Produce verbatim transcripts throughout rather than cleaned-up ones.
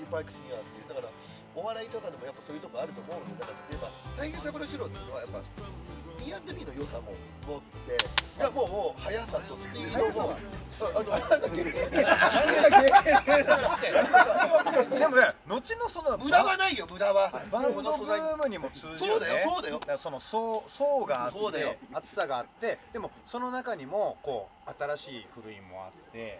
スパイクシンガーっていう、だからお笑いとかでもやっぱそういうとこあると思うので、だから例えば大変三郎四郎っていうのはやっぱ ビーアンドビー の良さも持って、いやもうもう速さとスピードもあのなんだっけでもね、後のその無駄はないよ、無駄は。 バンドブームにも通じるそうだよ、そうだよ。 だからその層層があっそうだよて厚さがあって、でもその中にもこう新しい古いもあって、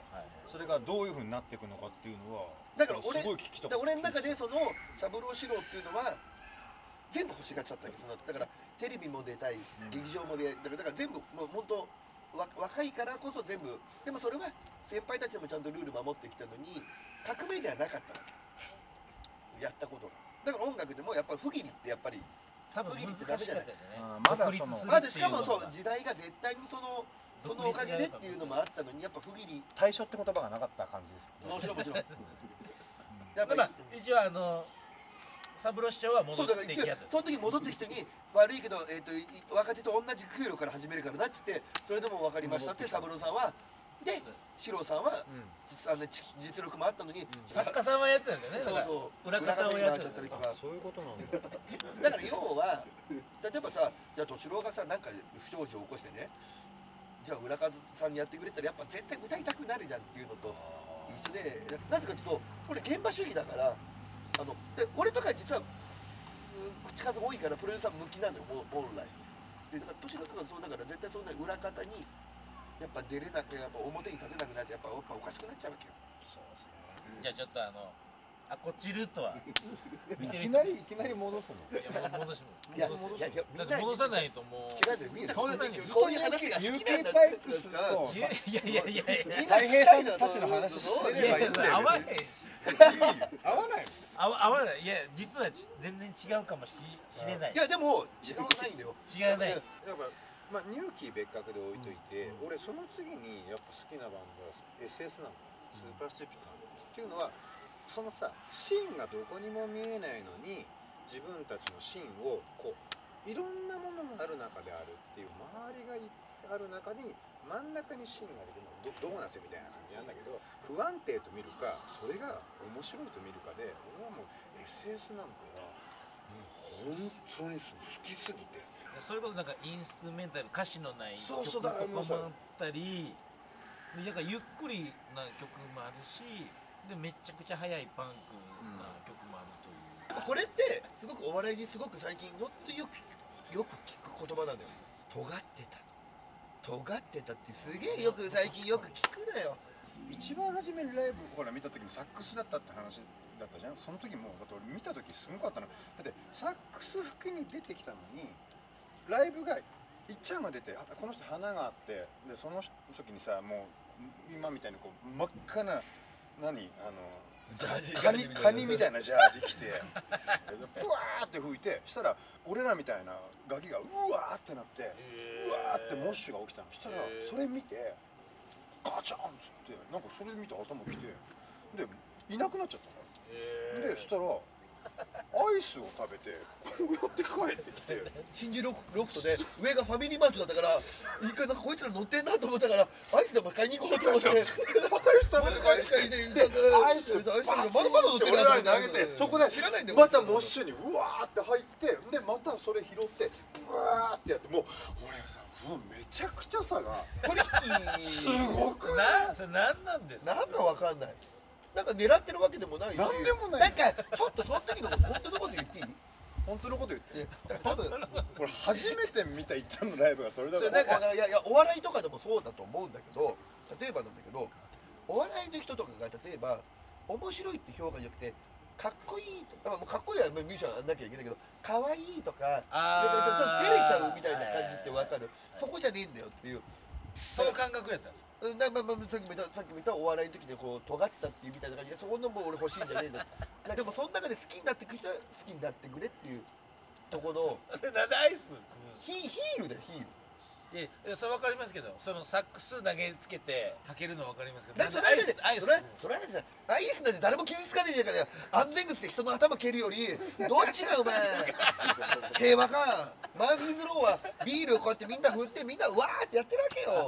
それがどういうふうになっていくのかっていうのはだから俺すごい聞きたい。 俺の中でその三郎四郎っていうのは全部欲しがっちゃったわけ。そのだからテレビも出たい、劇場も出たい、だからだから全部もう本当わ若いからこそ全部。でもそれは先輩たちもちゃんとルール守ってきたのに革命ではなかったわけ、やったことが。だから音楽でもやっぱり不義理ってやっぱり多分難しかったですね。 まだそのあでしかもそう時代が絶対にそのそのおかげでっていうのもあったのに、やっぱ不義理。 対処って言葉がなかった感じです。 もちろんもちろん。 やっぱり一応あの三郎師匠は戻ってきた。 その時戻ってきてに悪いけど、えー、と若手と同じ給料から始めるからなって言って、それでも分かりましたって三郎さんはで、四郎さんは、うん、あの実力もあったのに、 作家さんはやってたんだよね。そうそう裏方をやってたりとか。 そういうことなんだ。 だから要は例えばさ、じゃあ敏郎がさなんか不祥事を起こしてね、じゃあ裏方さんにやってくれたらやっぱ絶対歌いたくなるじゃんっていうのと一緒で、なぜかというとこれ現場主義だから、あので俺とか実は口数多いからプロデューサー向きなのよ本来で。だから敏郎とかそうだから絶対そんな裏方にやっぱ出れなくて、やっぱ表に立てなくなってやっぱおかしくなっちゃうわけよ。 そうですね。じゃあちょっとあのあこちるとはいきなりいきなり戻すの。 いや戻しいやいやいやだって戻さないともう違うんだよ、みんなそういうふうにそういう話が好きなんだパイプスといやいやいやいやいや大平さんたちの話してればいいんだよ。 合わへんし合わない。 合わ合わない。いや実は全然違うかもしれない。 いやでも違わないんだよ。 違うね。 やっぱまあ入期別格で置いといて、俺その次にやっぱ好きなバンドは エスエス なの。スーパースティピットなの。っていうのはそのさ芯がどこにも見えないのに自分たちの芯をこういろんなものがある中であるっていう周りがある中に真ん中に芯ができるのドドーナツみたいな感じなんだけど、不安定と見るかそれが面白いと見るかで、俺はもう エスエス なんかはもう本当に好きすぎて。 それこそなんかインストゥメンタル歌詞のない曲とそうそうだかもあったり、なんかゆっくりな曲もあるし、でめちゃくちゃ速いパンクな曲もあるという。 これってすごくお笑いにすごく最近本当によくよく聞く言葉なんだよ。尖ってた尖ってたってすげえよく最近よく聞くなよ。 一番初めにライブほら見た時にサックスだったって話だったじゃん。その時もだって俺見た時すごかったの。だってサックス吹きに出てきたのにライブがいっちゃんが出て、あこの人花があって、でその時にさもう今みたいにこう真っ赤な何あのジャージカニカニみたいなジャージ着てプワーって吹いて、したら俺らみたいなガキがうわーってなって、うわーってモッシュが起きたの。したらそれ見てガチャンっつってなんかそれ見て頭きてでいなくなっちゃったから。でしたらアイスを食べてこうやって帰ってきて新宿ロフトで上がファミリーマートだったから一回なんかこいつら乗ってんなと思ったからアイスでも買いに行こうと思ってアイス食べて帰ってきてアイスアイスまだまだ乗ってる俺らに投げて、そこで知らないんだよ。 またモッシュにうわーって入ってでまたそれ拾ってブワーってやって、もう俺さもうめちゃくちゃさがトリッキーすごくなそれ何なんですか。 なんかわかんない。なんか狙ってるわけでもないし、 なんでもないなんかちょっとその時の本当のこと言っていい？ 本当のこと言って多分これ初めて見たいっちゃんのライブがそれだかなんら。 かいやいやお笑いとかでもそうだと思うんだけど、例えばなんだけどお笑いの人とかが例えば面白いって評価じゃなくてかっこいいとか、もうかっこいいはミュージシャンやんなきゃいけないけど可愛いとかあーちょっと照れちゃうみたいな感じってわかる。そこじゃねえんだよっていう。 その感覚やったんですか。 なまあまあさっきも言ったさっきも言ったお笑いの時にこう尖ってたっていうみたいな感じで、そこのも俺欲しいんじゃねえんだよ。でもその中で好きになってくれたら好きになってくれっていうところのなんでアイス食うんですか。 ヒヒールだよヒール。 いやそれ分かりますけど、そのサックス投げつけて履けるの分かりますけど、 だってそれだってアイスそれそれだってさアイスなんて誰も傷つかねえじゃんから安全靴で人の頭蹴るよりどっちがお前平和か。マーフィーズローはビールをこうやってみんな振ってみんなうわーってやってるわけよ。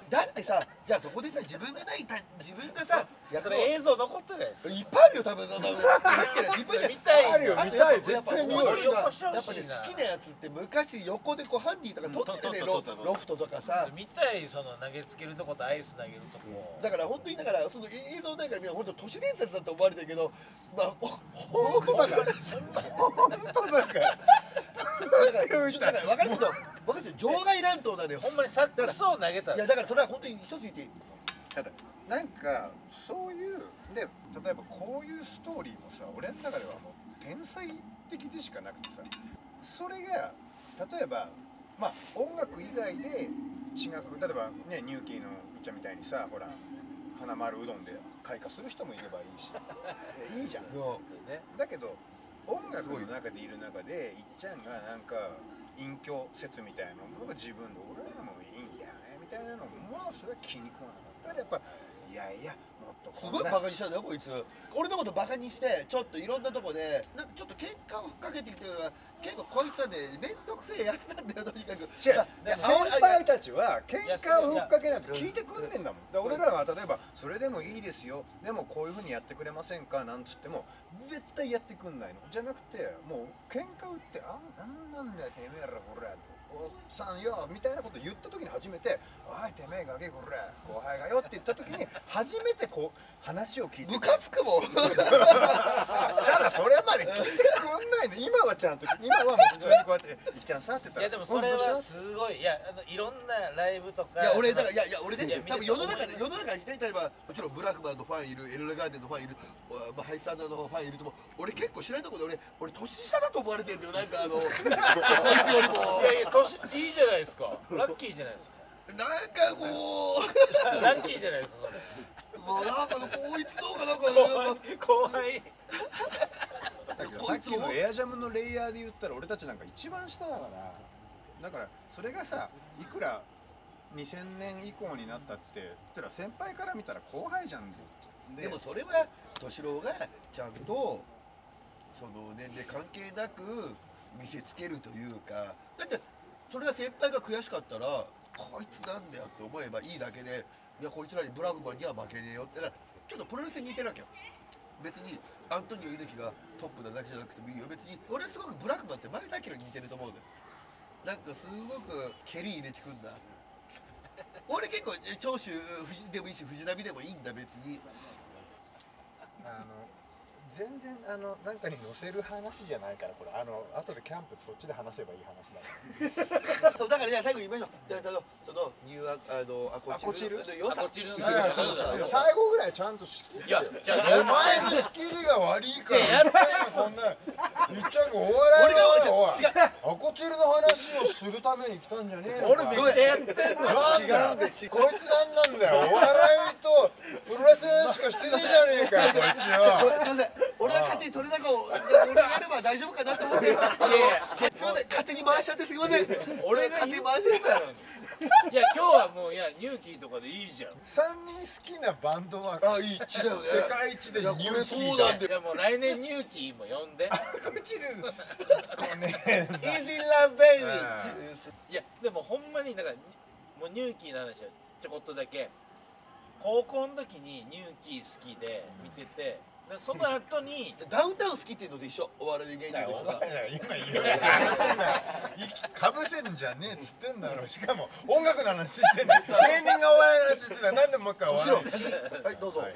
だってさ、じゃあそこでさ、自分がないた自分がさやそれ映像残ってないですか？ いっぱいあるよ多分。多分いっぱいある見たいあるよ見たい絶対見よう面白いのはよこしてほやっぱねしいな好きなやつって昔横でこうハンディとか撮っててうんロ撮った撮ったロフトとかさ。 見たい、その投げつけるとことアイス投げるとこ。 だから本当にだからその映像ないからみんな本当都市伝説だと思われてるけど、まあ本当だから本当だからだから分かるけど分かるけど場外乱闘なんだよ。 ほんまにサックスを投げたらいやだからそれは本当に一つ言っていい。 ただなんかそういうで例えばこういうストーリーもさ俺の中ではもう天才的でしかなくてさそれが例えばまあ音楽以外で違く例えばねニューキーのみっちゃんみたいにさほら花丸うどんで開花する人もいればいいしいいじゃんね。 だけど音楽の中でいる中でいっちゃんがなんか隠居説みたいなのが自分で俺らもいいんだよねみたいなのもまあそれは気に食わなかったらやっぱいやいやもっとすごいバカにしたんだよこいつ。俺のことバカにしてちょっといろんなとこでなんかちょっと喧嘩をかけてきてるのは結構こいつはね面倒くせえやつなんだよとにかく。 違ういや先輩たちは喧嘩をふっかけないと聞いてくんねんだもん。だから俺らは例えばそれでもいいですよでもこういうふうにやってくれませんかなんつっても絶対やってくんないのじゃなくてもう喧嘩売ってあんなんなんだよてめえらこれおっさんよみたいなこと言った時に初めて「おいてめえガキこれ後輩がよ」って言った時に初めてこう話を聞いてムカつくもん。 ただそれまで聞いてくんないの今はちゃんと今はもう普通にこうやって「いっちゃんさ」って言ったらいやでもそれはすごい、いやあのいろんなライブとか。 いや俺だからいやいや俺ねいや多分世の中で世の中に例えばもちろんブラックマンのファンいるエルレガーデンのファンいる、まあ、ハイスタンダードのファンいるとも俺結構知らないところで俺俺年下だと思われてるんだよなんかあのこいつよりもいやいや年いいじゃないですか。ラッキーじゃないですなんかこか。ラッキーじゃないですかそれ。 うもうなんかこいつとかなんか後輩後輩。 だけどさっきのエアジャムのレイヤーで言ったら俺たちなんか一番下だからだからそれがさいくらにせんねん以降になったってそしたら先輩から見たら後輩じゃんずっとでもそれは敏郎がちゃんとその年齢関係なく見せつけるというかだってそれが先輩が悔しかったらこいつなんだよって思えばいいだけでいやこいつらにブラグマンには負けねえよってだからちょっとプロレスに似てるわけよ別にアントニオ猪木がトップなだけじゃなくてもいいよ別に俺すごくブラグマンって前田明に似てると思うのよなんかすごく蹴り入れてくんだ俺結構長州でもいいし藤波でもいいんだ別にあの全然あのなんかに載せる話じゃないからこれあの後でキャンプそっちで話せばいい話だそうだからじゃあ最後に言いましょう。じゃあそのそのニューアあのアコチルの良さ。 アコチルのいやいやそうだよ最後ぐらいちゃんと仕切っていやじゃあお前の仕切りが悪いからいややってこんな言っちゃうお笑い俺がおい違うアコチルの話をするために来たんじゃねえの俺めっちゃやってんの。 なんだよこいつなんなんだよお笑いとプロレスしかしてねえじゃねえかよこいつよすみません。俺が勝手に取れ高を俺がやれば大丈夫かなと思って。いやいやすみません勝手に回しちゃってすみません。俺が勝手に回しちゃった。 いや今日はもういやニューキーとかでいいじゃん。 さんにん好きなバンドはあ一致だよね。 世界一でニューキーだそうなんだよ。 じゃあもう来年ニューキーも呼んで。 アコチルこねイージーラブベイビー。 いやでもほんまにだからもうニューキーの話はちょこっとだけ高校の時にニューキー好きで見ててでその後にダウンタウン好きっていうのと一緒。お笑い芸人とかさ。 今言うかぶせんじゃねえっつってんだろしかも音楽の話してんだ芸人がお笑いの話してんだなんでもう一回お笑いはいどうぞ。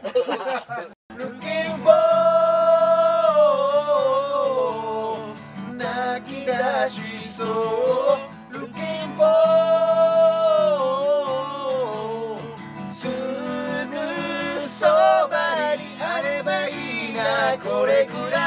Looking for 泣き出しそう Looking for すぐそばにあればいいなこれくらい